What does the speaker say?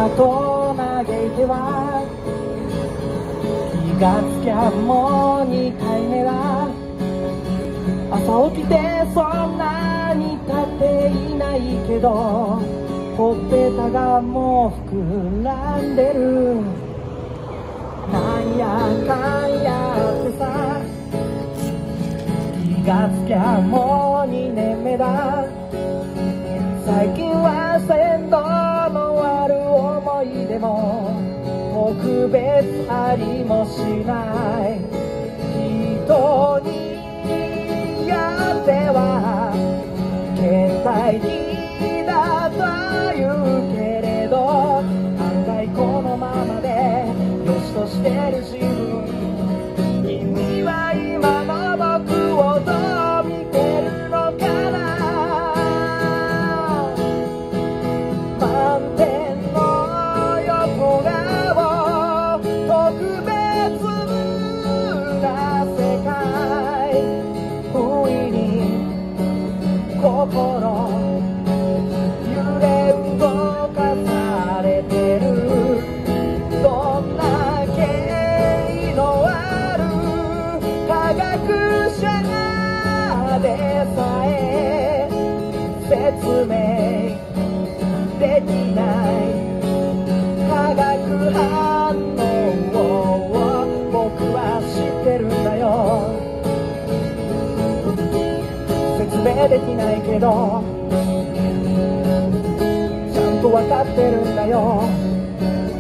と嘆いては気がつきゃもう2回目だ。朝起きてそんなに経っていないけどほっぺたがもう膨らんでる。なんやかんやってさ気がつきゃもう2年目だ。最近は鮮度のある思い出も特別ありもしない。人にやっては倦怠期だと言うけれど案外このままでよしとしてる自分。君は今の僕をどう見てるのかな。満点の横顔特別な世界不意に心揺れ動かされてる。どんな敬意のある科学者でさえ説明できない化学反応を僕は知ってるんだよ。説明できないけどちゃんとわかってるんだよ。